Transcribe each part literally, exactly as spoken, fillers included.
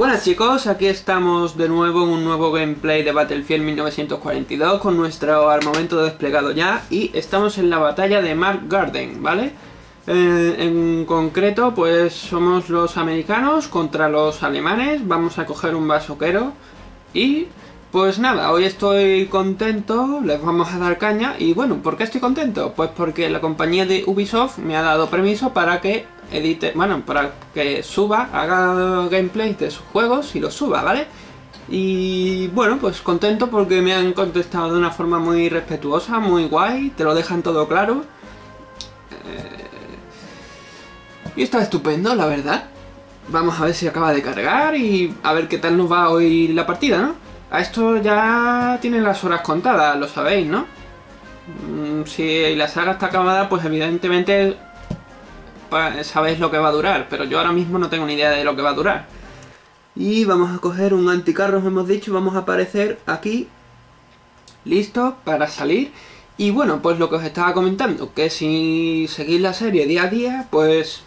Buenas chicos, aquí estamos de nuevo en un nuevo gameplay de Battlefield mil novecientos cuarenta y dos con nuestro armamento desplegado ya y estamos en la batalla de Mark Garden, ¿vale? Eh, en concreto pues somos los americanos contra los alemanes, vamos a coger un basoquero y pues nada, hoy estoy contento, les vamos a dar caña y bueno, ¿por qué estoy contento? Pues porque la compañía de Ubisoft me ha dado permiso para que edite, bueno, para que suba, haga gameplays de sus juegos y los suba, ¿vale? Y bueno, pues contento porque me han contestado de una forma muy respetuosa, muy guay, te lo dejan todo claro. Eh... Y está estupendo, la verdad. Vamos a ver si acaba de cargar y a ver qué tal nos va hoy la partida, ¿no? A esto ya tienen las horas contadas, lo sabéis, ¿no? Si la saga está acabada, pues evidentemente sabéis lo que va a durar, pero yo ahora mismo no tengo ni idea de lo que va a durar. Y vamos a coger un anticarros, hemos dicho, vamos a aparecer aquí, listo para salir. Y bueno, pues lo que os estaba comentando, que si seguís la serie día a día, pues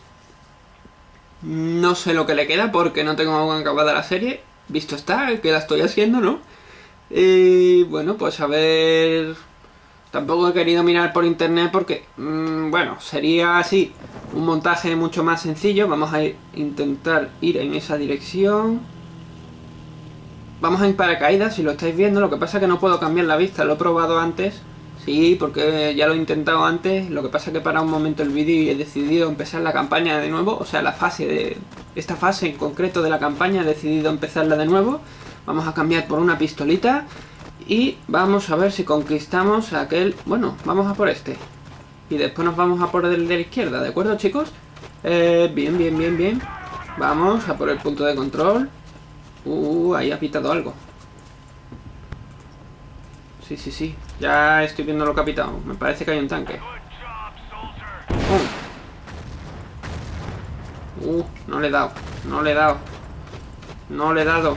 no sé lo que le queda porque no tengo aún acabada la serie. Visto está, que la estoy haciendo, ¿no? Y bueno, pues a ver... Tampoco he querido mirar por internet porque, mmm, bueno, sería así un montaje mucho más sencillo. Vamos a ir, intentar ir en esa dirección. Vamos a ir paracaídas, si lo estáis viendo. Lo que pasa es que no puedo cambiar la vista, lo he probado antes. Sí, porque ya lo he intentado antes. Lo que pasa es que he parado un momento el vídeo y he decidido empezar la campaña de nuevo. O sea, la fase de... Esta fase en concreto de la campaña he decidido empezarla de nuevo. Vamos a cambiar por una pistolita. Y vamos a ver si conquistamos aquel... Bueno, vamos a por este. Y después nos vamos a por el de la izquierda, ¿de acuerdo, chicos? Eh, bien, bien, bien, bien. Vamos a por el punto de control. Uh, ahí ha pitado algo. Sí, sí, sí. Ya estoy viendo lo que ha pitado. Me parece que hay un tanque. Uh, uh no le he dado. No le he dado. No le he dado.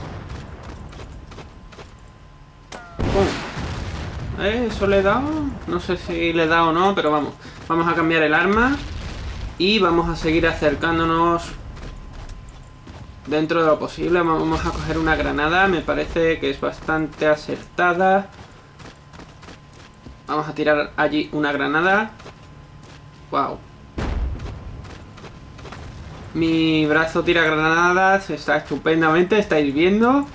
¿Eh? ¿Eso le he dado? No sé si le he dado o no, pero vamos. Vamos a cambiar el arma. Y vamos a seguir acercándonos dentro de lo posible. Vamos a coger una granada. Me parece que es bastante acertada. Vamos a tirar allí una granada. Wow. Mi brazo tira granadas. Está estupendamente. Estáis viendo.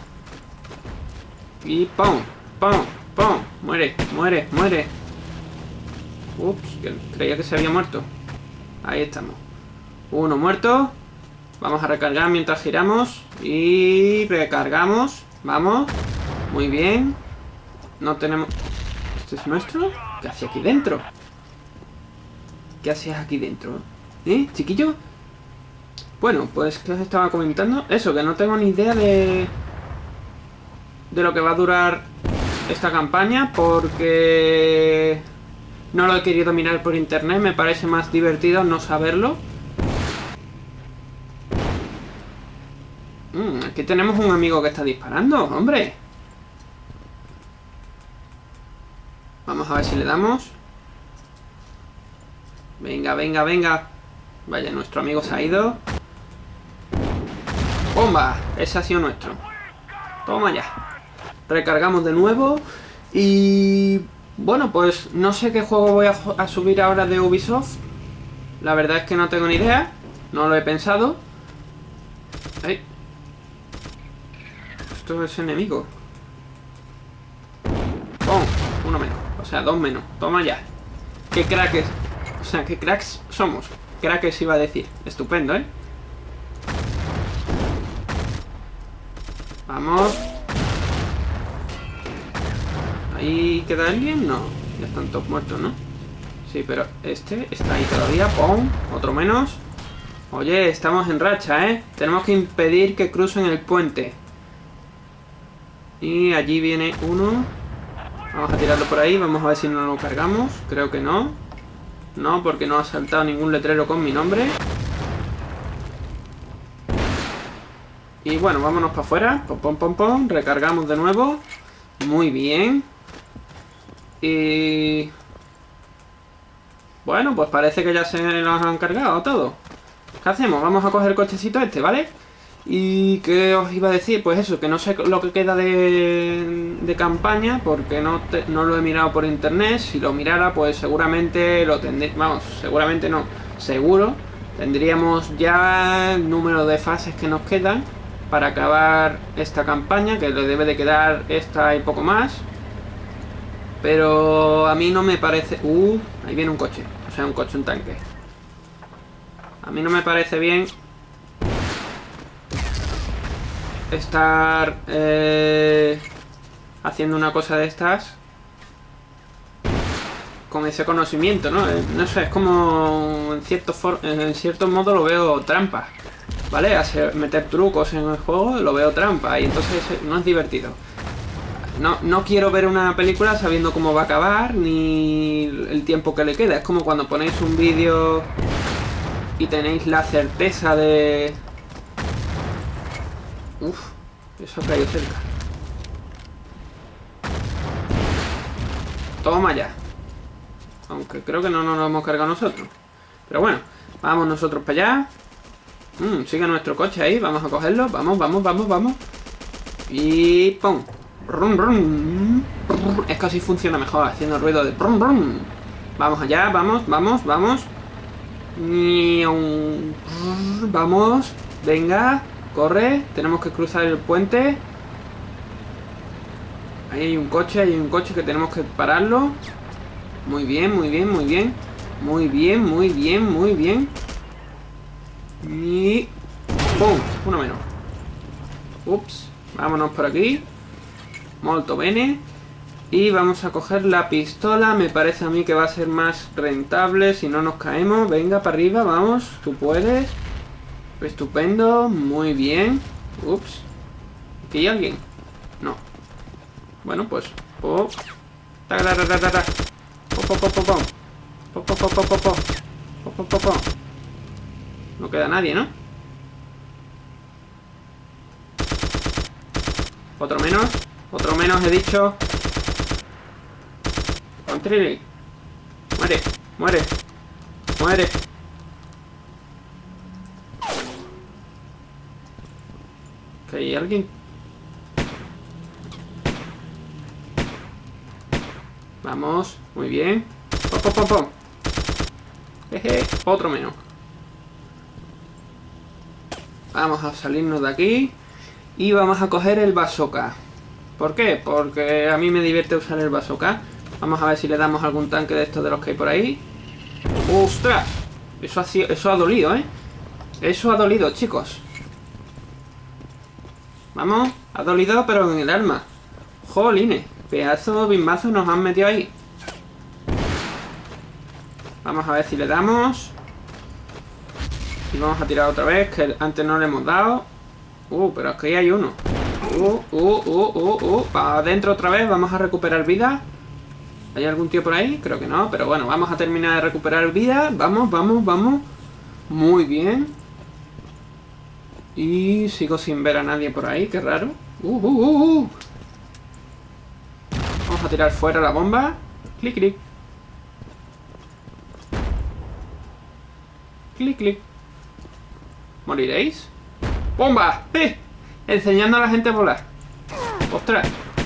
Y ¡pum! ¡Pum! ¡Pum! Muere, muere, muere. Ups, creía que se había muerto. Ahí estamos. Uno muerto. Vamos a recargar mientras giramos. Y recargamos. Vamos. Muy bien. No tenemos... ¿Este es nuestro? ¿Qué hace aquí dentro? ¿Qué hacías aquí dentro? ¿Eh, chiquillo? Bueno, pues que os estaba comentando. Eso, que no tengo ni idea de... De lo que va a durar esta campaña porque no lo he querido mirar por internet. Me parece más divertido no saberlo. Mm, aquí tenemos un amigo que está disparando, hombre. Vamos a ver si le damos. Venga, venga, venga. Vaya, nuestro amigo se ha ido. ¡Bomba! Ese ha sido nuestro. Toma ya. Recargamos de nuevo. Y bueno, pues no sé qué juego voy a, a subir ahora de Ubisoft. La verdad es que no tengo ni idea. No lo he pensado. Ay. Esto es enemigo. ¡Pum! Uno menos. O sea, dos menos. Toma ya. Qué crackers. O sea, qué cracks somos. Crackers iba a decir. Estupendo, ¿eh? Vamos. ¿Ahí queda alguien? No, ya están todos muertos, ¿no? Sí, pero este está ahí todavía. ¡Pum! Otro menos. Oye, estamos en racha, ¿eh? Tenemos que impedir que crucen el puente. Y allí viene uno. Vamos a tirarlo por ahí. Vamos a ver si no lo cargamos. Creo que no. No, porque no ha saltado ningún letrero con mi nombre. Y bueno, vámonos para afuera. Pom, pom, pom, pom. Recargamos de nuevo. Muy bien. Y... Bueno, pues parece que ya se los han cargado todo. ¿Qué hacemos? Vamos a coger el cochecito este, ¿vale? ¿Y qué os iba a decir? Pues eso, que no sé lo que queda de, de campaña, porque no, te, no lo he mirado por internet. Si lo mirara, pues seguramente lo tendría. Vamos, seguramente no, seguro. Tendríamos ya el número de fases que nos quedan para acabar esta campaña, que le debe de quedar esta y poco más. Pero a mí no me parece... Uh, ahí viene un coche, o sea, un coche, un tanque. A mí no me parece bien estar eh, haciendo una cosa de estas con ese conocimiento, ¿no? Eh, no sé, es como en cierto, for en cierto modo lo veo trampa, ¿vale? Hacer, meter trucos en el juego lo veo trampa y entonces no es divertido. No, no quiero ver una película sabiendo cómo va a acabar ni el tiempo que le queda. Es como cuando ponéis un vídeo y tenéis la certeza de... Uf, eso ha caído cerca. Toma ya. Aunque creo que no nos lo hemos cargado nosotros. Pero bueno, vamos nosotros para allá. Mm, sigue nuestro coche ahí, vamos a cogerlo. Vamos, vamos, vamos, vamos. Y... ¡pum! Rum, rum. Es que así funciona mejor, haciendo el ruido de rum, rum. Vamos allá, vamos, vamos, vamos. Vamos, venga, corre. Tenemos que cruzar el puente. Ahí hay un coche, hay un coche que tenemos que pararlo. Muy bien, muy bien, muy bien. Muy bien, muy bien, muy bien. Y... ¡pum! Uno menos. Ups, vámonos por aquí. Molto bene. Y vamos a coger la pistola. Me parece a mí que va a ser más rentable si no nos caemos. Venga, para arriba, vamos. Tú puedes. Estupendo, muy bien. Ups. ¿Aquí hay alguien? No. Bueno, pues... Oh. Ta ta ta ta ta ta. Po po po po po. Po po po po po po. Po po po po. No queda nadie, ¿no? Otro menos. Otro menos, he dicho. Contrilli. Muere, muere. Muere. ¿Que hay alguien? Vamos, muy bien. Pom, pom, pom, pom. Jeje, otro menos. Vamos a salirnos de aquí. Y vamos a coger el bazooka. ¿Por qué? Porque a mí me divierte usar el bazooka. Vamos a ver si le damos algún tanque de estos de los que hay por ahí. ¡Ostras! Eso ha, sido, eso ha dolido, ¿eh? Eso ha dolido, chicos. Vamos, ha dolido, pero en el alma. Jolines, pedazo de bimbazo nos han metido ahí. Vamos a ver si le damos. Y vamos a tirar otra vez, que antes no le hemos dado. Uh, pero aquí hay uno. Uh, uh, uh, uh, uh. Para adentro otra vez, vamos a recuperar vida. ¿Hay algún tío por ahí? Creo que no, pero bueno, vamos a terminar de recuperar vida. Vamos, vamos, vamos. Muy bien. Y sigo sin ver a nadie por ahí, qué raro. Uh, uh, uh, uh. Vamos a tirar fuera la bomba. Clic, clic. Clic, clic. ¿Moriréis? ¡Bomba! ¡Eh! Enseñando a la gente a volar. ¡Ostras!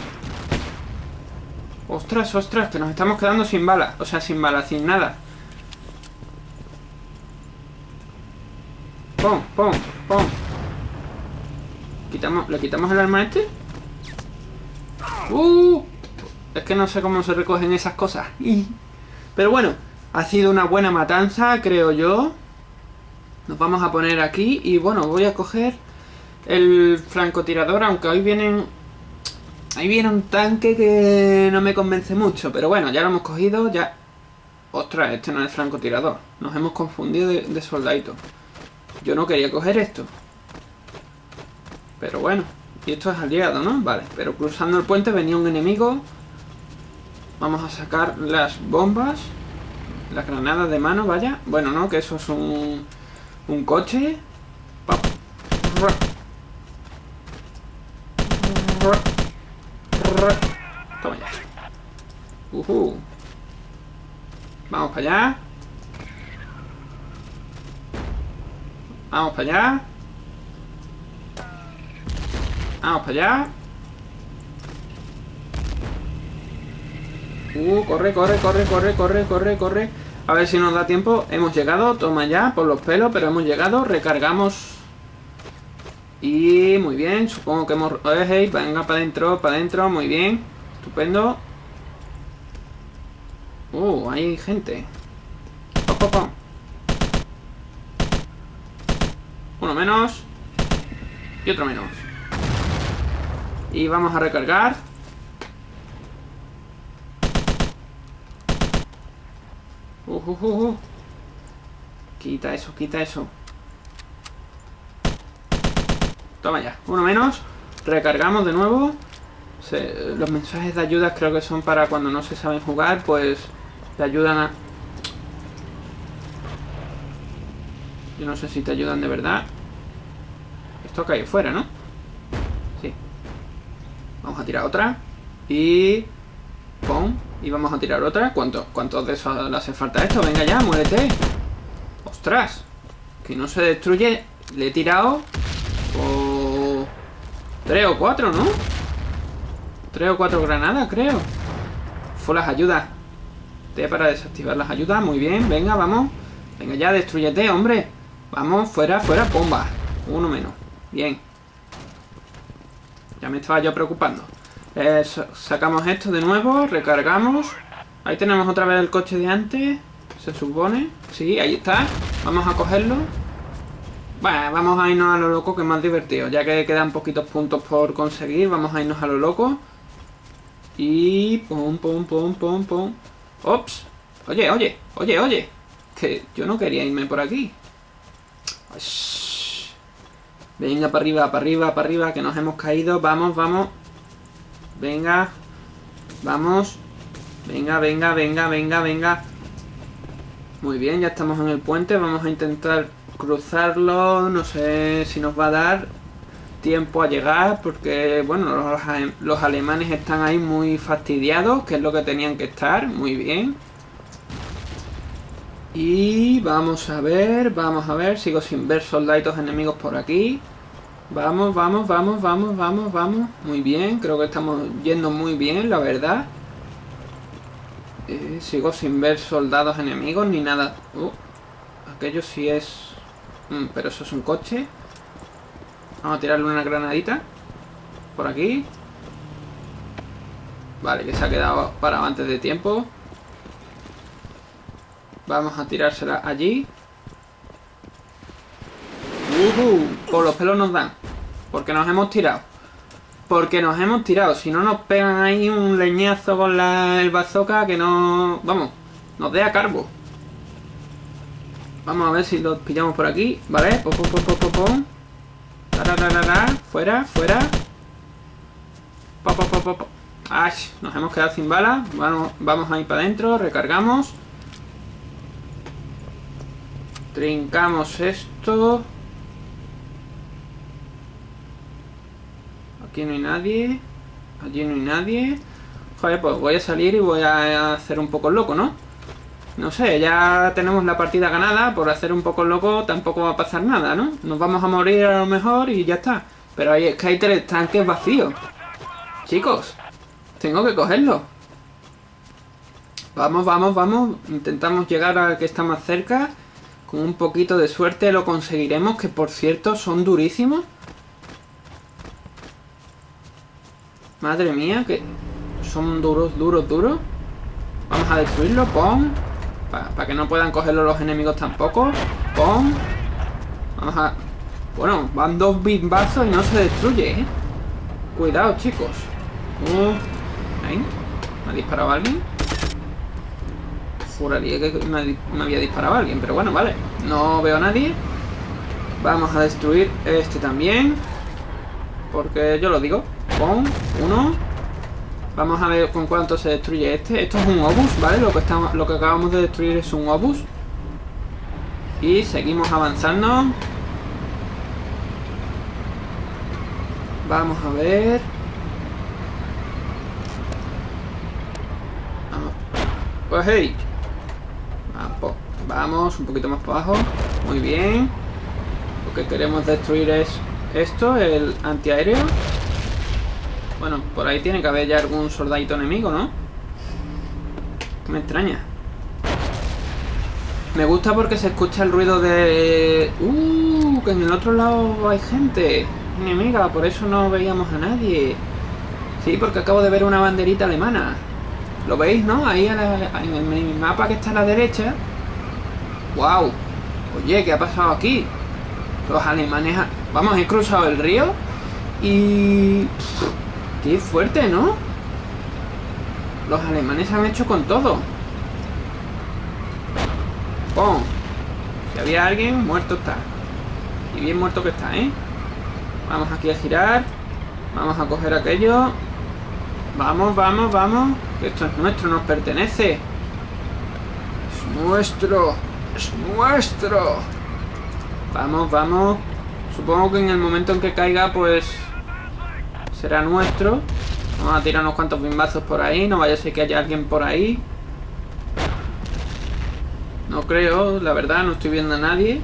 ¡Ostras, ostras! Que nos estamos quedando sin balas. O sea, sin balas, sin nada. ¡Pum! ¡Pum! ¡Pum! ¿Quitamos, ¿Le quitamos el arma a este? ¡Uh! Es que no sé cómo se recogen esas cosas. Pero bueno, ha sido una buena matanza, creo yo. Nos vamos a poner aquí y bueno, voy a coger el francotirador, aunque hoy vienen... Ahí viene un tanque que no me convence mucho, pero bueno, ya lo hemos cogido, ya... Ostras, este no es francotirador. Nos hemos confundido de, de soldadito. Yo no quería coger esto. Pero bueno, y esto es aliado, ¿no? Vale, pero cruzando el puente venía un enemigo. Vamos a sacar las bombas. Las granadas de mano, vaya. Bueno, no, que eso es un... Un coche. Toma ya. Uh-huh. Vamos para allá. Vamos para allá. Vamos para allá. Uh, corre, corre, corre, corre, corre, corre, corre. A ver si nos da tiempo. Hemos llegado, toma ya, por los pelos, pero hemos llegado. Recargamos. Y muy bien, supongo que hemos... Eh, hey, venga, para adentro, para adentro, muy bien. Estupendo. Uh, hay gente. Pop, pop, pop. Uno menos. Y otro menos. Y vamos a recargar. Uh, uh, uh, uh. Quita eso, quita eso. Toma ya, uno menos. Recargamos de nuevo. Se, los mensajes de ayuda creo que son para cuando no se saben jugar, pues te ayudan a... Yo no sé si te ayudan de verdad. Esto cae fuera, ¿no? Sí. Vamos a tirar otra. Y... ¡pum! Y vamos a tirar otra. ¿Cuánto, ¿Cuántos de esos le hace falta a esto? Venga ya, muérete. ¡Ostras! Que no se destruye. Le he tirado... O... Tres o cuatro, ¿no? Tres o cuatro granadas, creo. Fue las ayudas. T para desactivar las ayudas. Muy bien, venga, vamos. Venga ya, destruyete, hombre. Vamos, fuera, fuera, bomba. Uno menos. Bien. Ya me estaba yo preocupando. Eh, sacamos esto de nuevo, recargamos. Ahí tenemos otra vez el coche de antes. Se supone. Sí, ahí está. Vamos a cogerlo. Bueno, vamos a irnos a lo loco, que es más divertido. Ya que quedan poquitos puntos por conseguir, vamos a irnos a lo loco. Y... pum, pum, pum, pum, pum. Ops. Oye, oye, oye, oye. Que yo no quería irme por aquí. Shhh. Venga, para arriba, para arriba, para arriba, que nos hemos caído. Vamos, vamos. Venga. Vamos. Venga, venga, venga, venga, venga. Muy bien, ya estamos en el puente. Vamos a intentar cruzarlo. No sé si nos va a dar tiempo a llegar, porque, bueno, los, los alemanes están ahí muy fastidiados, que es lo que tenían que estar. Muy bien. Y vamos a ver, vamos a ver. Sigo sin ver soldaditos enemigos por aquí. Vamos, vamos, vamos, vamos, vamos, vamos. Muy bien, creo que estamos yendo muy bien, la verdad. Eh, sigo sin ver soldados enemigos ni nada. Uh, aquello sí es... Mm, pero eso es un coche. Vamos a tirarle una granadita. Por aquí. Vale, que se ha quedado parado antes de tiempo. Vamos a tirársela allí. Uh-huh. Por los pelos nos dan. Porque nos hemos tirado. Porque nos hemos tirado. Si no nos pegan ahí un leñazo con la, el bazooka, que no... Vamos, nos dé a cargo. Vamos a ver si los pillamos por aquí. Vale, pom, pom, pom, pom, pom, pom. Fuera, fuera. Pom, pom, pom, pom, pom. Ay, nos hemos quedado sin balas. Vamos, vamos a ir para adentro, recargamos. Trincamos esto. Aquí no hay nadie. Allí no hay nadie. Joder, pues voy a salir y voy a hacer un poco loco, ¿no? No sé, ya tenemos la partida ganada. Por hacer un poco loco tampoco va a pasar nada, ¿no? Nos vamos a morir a lo mejor y ya está. Pero ahí es que hay tres tanques vacíos. Chicos, tengo que cogerlo. Vamos, vamos, vamos. Intentamos llegar a que está más cerca. Con un poquito de suerte lo conseguiremos. Que por cierto son durísimos. Madre mía, que son duros, duros, duros. Vamos a destruirlo, pon. Para pa que no puedan cogerlo los enemigos tampoco. Pon. Vamos a... Bueno, van dos bimbazos y no se destruye, ¿eh? Cuidado, chicos. Uh, ahí. ¿Me ha disparado alguien? Juraría que me, me había disparado alguien, pero bueno, vale. No veo a nadie. Vamos a destruir este también. Porque yo lo digo. Pon, uno. Vamos a ver con cuánto se destruye este. Esto es un obús, ¿vale? Lo que, estamos, lo que acabamos de destruir es un obús. Y seguimos avanzando. Vamos a ver. Vamos. Pues hey. Vamos, vamos un poquito más para abajo. Muy bien. Lo que queremos destruir es esto, el antiaéreo. Bueno, por ahí tiene que haber ya algún soldadito enemigo, ¿no? Me extraña. Me gusta porque se escucha el ruido de... ¡Uh! Que en el otro lado hay gente enemiga, por eso no veíamos a nadie. Sí, porque acabo de ver una banderita alemana. ¿Lo veis, no? Ahí a la, en el minimapa que está a la derecha. ¡Wow! Oye, ¿qué ha pasado aquí? Los alemanes... Ha... Vamos, he cruzado el río y... ¡Qué fuerte!, ¿no? Los alemanes han hecho con todo. ¡Pum! Si había alguien, muerto está. Y bien muerto que está, ¿eh? Vamos aquí a girar. Vamos a coger aquello. Vamos, vamos, vamos. Esto es nuestro, nos pertenece. Es nuestro. Es nuestro. Vamos, vamos. Supongo que en el momento en que caiga, pues... será nuestro. Vamos a tirar unos cuantos bimbazos por ahí. No vaya a ser que haya alguien por ahí. No creo, la verdad, no estoy viendo a nadie.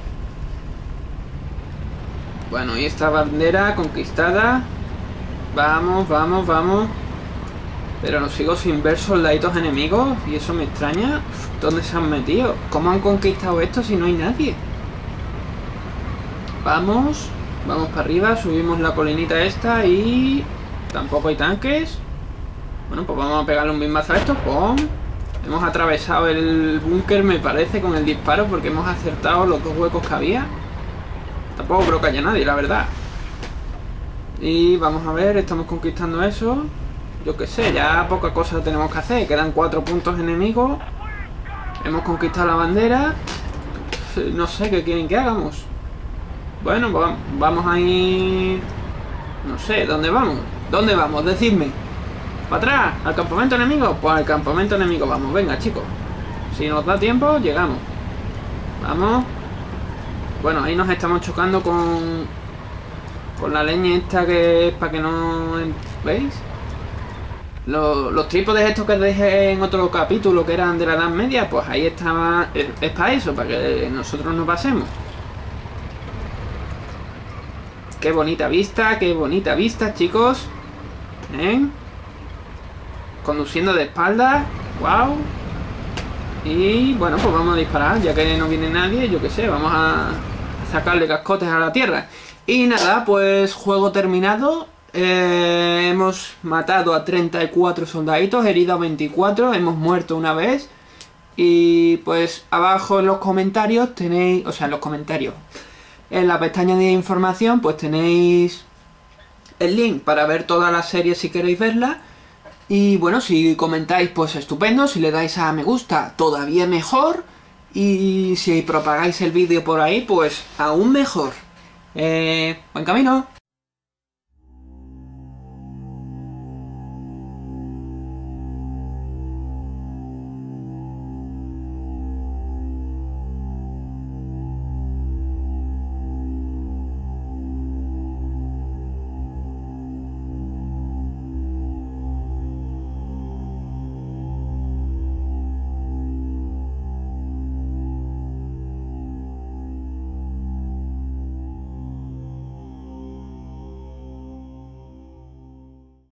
Bueno, y esta bandera conquistada. Vamos, vamos, vamos. Pero no sigo sin ver soldaditos enemigos. Y eso me extraña. ¿Dónde se han metido? ¿Cómo han conquistado esto si no hay nadie? Vamos. Vamos para arriba, subimos la colinita esta y... tampoco hay tanques. Bueno, pues vamos a pegarle un bimbazo a esto. ¡Pum! Hemos atravesado el búnker, me parece, con el disparo, porque hemos acertado los dos huecos que había. Tampoco creo que haya nadie, la verdad. Y vamos a ver, estamos conquistando eso. Yo qué sé, ya poca cosa tenemos que hacer. Quedan cuatro puntos enemigos. Hemos conquistado la bandera. No sé qué quieren que hagamos. Bueno, vamos a ir... no sé, ¿dónde vamos? ¿Dónde vamos? Decidme. ¿Para atrás? ¿Al campamento enemigo? Pues al campamento enemigo vamos. Venga, chicos. Si nos da tiempo, llegamos. Vamos. Bueno, ahí nos estamos chocando con... con la leña esta que es para que no... ¿veis? Los, los trípodes estos que dejé en otro capítulo que eran de la Edad Media, pues ahí estaba... Es, es para eso, para que nosotros no pasemos. Qué bonita vista, qué bonita vista, chicos. ¿Eh? Conduciendo de espaldas. Wow. Y bueno, pues vamos a disparar. Ya que no viene nadie, yo qué sé, vamos a sacarle cascotes a la tierra. Y nada, pues juego terminado. eh, Hemos matado a treinta y cuatro soldaditos, herido a veinticuatro. Hemos muerto una vez. Y pues abajo en los comentarios tenéis... o sea, en los comentarios, en la pestaña de información, pues tenéis el link para ver toda la serie si queréis verla. Y bueno, si comentáis, pues estupendo. Si le dais a me gusta, todavía mejor. Y si propagáis el vídeo por ahí, pues aún mejor. Eh, buen camino.